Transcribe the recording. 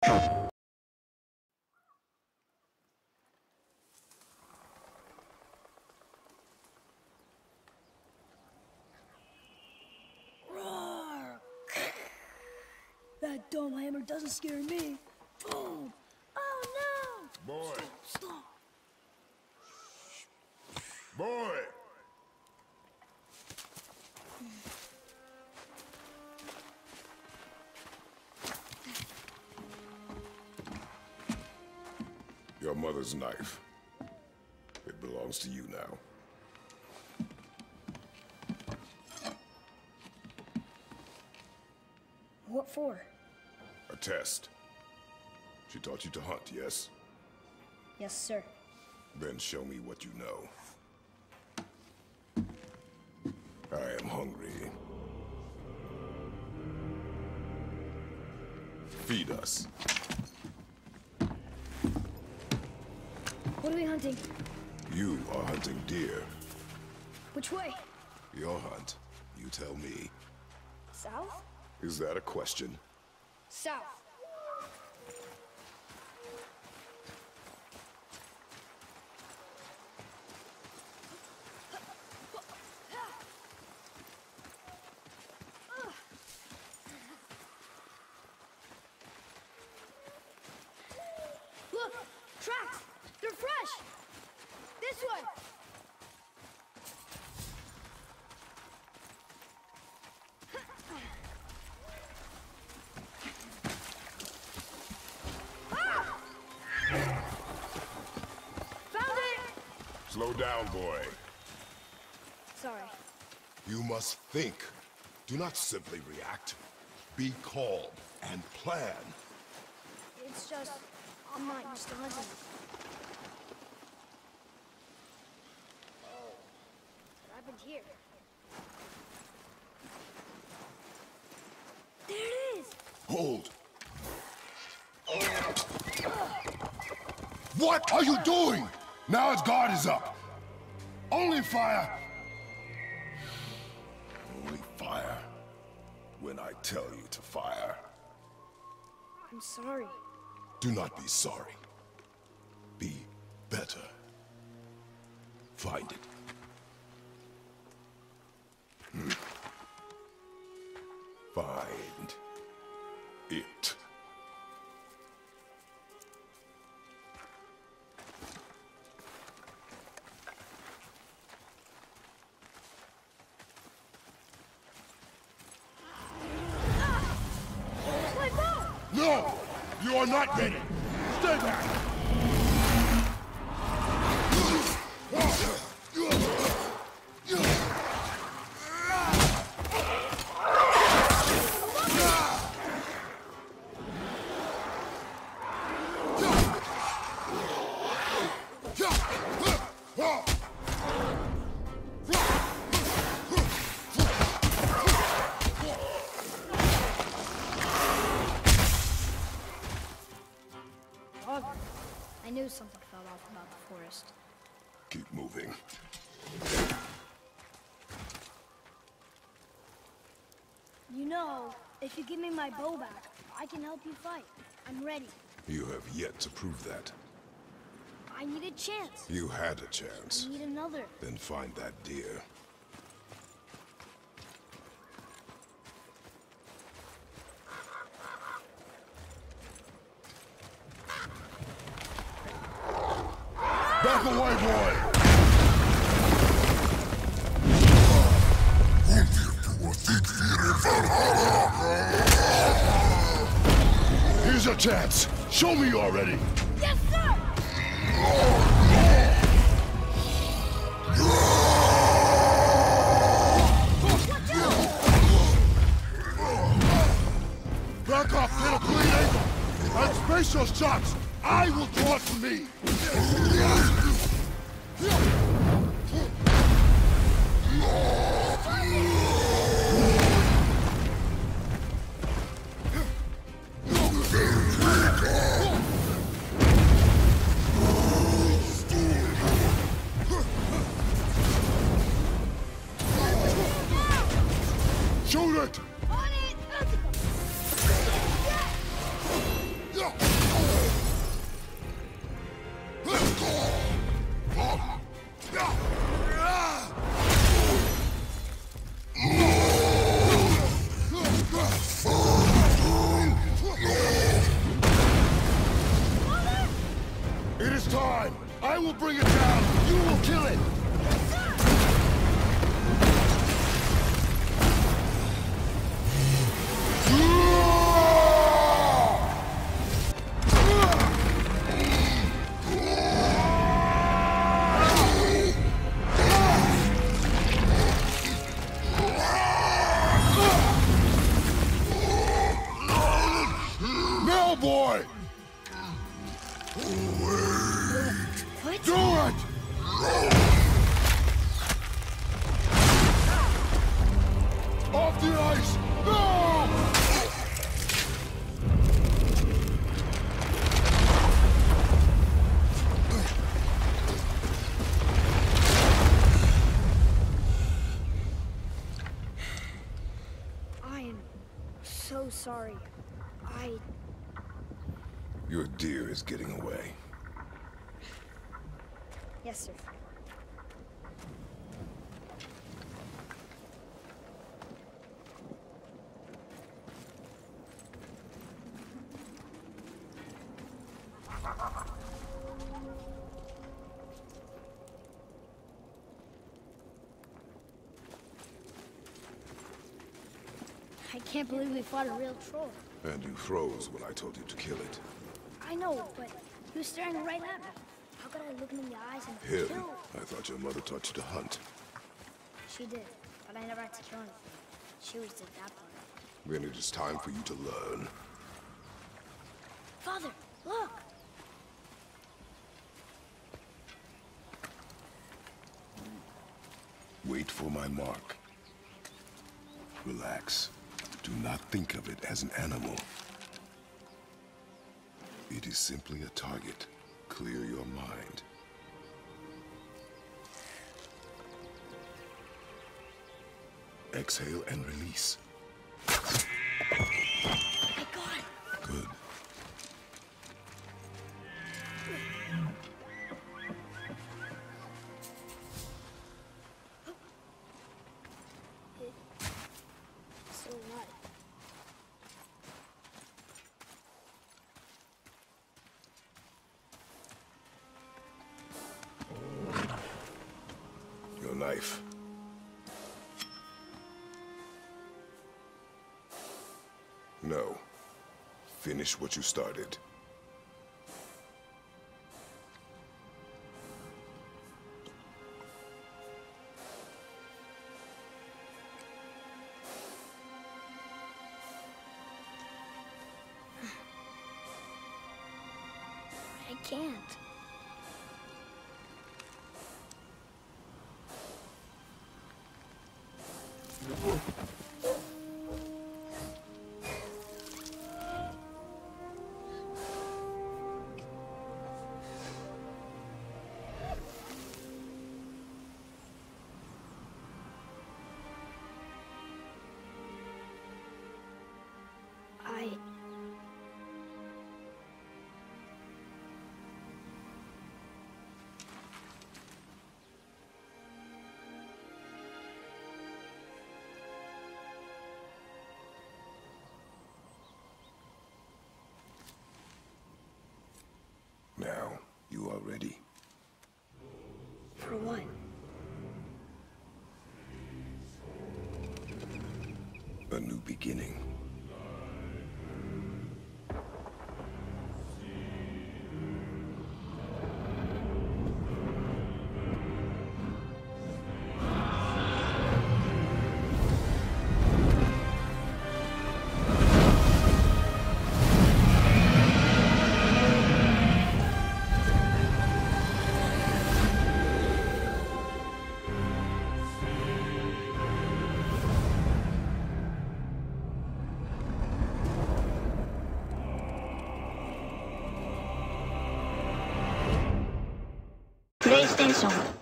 Roar! That dome hammer doesn't scare me. Boom! Oh no! Boy! Stop! Boy! Your mother's knife. It belongs to you now. What for? A test. She taught you to hunt, yes? Yes, sir. Then show me what you know. I am hungry. Feed us. What are we hunting? You are hunting deer. Which way? Your hunt. You tell me. South? Is that a question? South. Look! Tracks! They're fresh! This way! Ah! Found it! Slow down, boy. Sorry. You must think. Do not simply react. Be calm and plan. It's just, I'm not used to hunting. Oh, what happened here? There it is! Hold. What are you doing? Now its guard is up. Only fire. Only fire. When I tell you to fire. I'm sorry. Do not be sorry. Be better. Find it. Find it. My bow! No! You are not ready! Stay back! I knew something fell off about the forest. Keep moving. You know, if you give me my bow back, I can help you fight. I'm ready. You have yet to prove that. I need a chance. You had a chance. I need another. Then find that deer. Back away, boy! Here's your chance. Show me you're ready. Yes, sir! Back off, get a clean angle! And space your shots! I will draw it from me! Shoot it! On it! Yeah. will bring it down! You will kill it! Now, boy! What? Do it! Off the ice! No! I am so sorry. Your deer is getting away. Yes, sir. I can't believe we fought a real troll. And you froze when I told you to kill it. I know, but he was staring right at me. How could I look him in the eyes and Him? kill? I thought your mother taught you to hunt. She did, but I never had to kill anything. She always did that part. Then it is time for you to learn. Father, look! Wait for my mark. Relax. Do not think of it as an animal. It is simply a target. Clear your mind. Exhale and release. I got it! Good. It's still alive. Your knife. No. Finish what you started. I can't. Now, you are ready. For what? A new beginning. PlayStation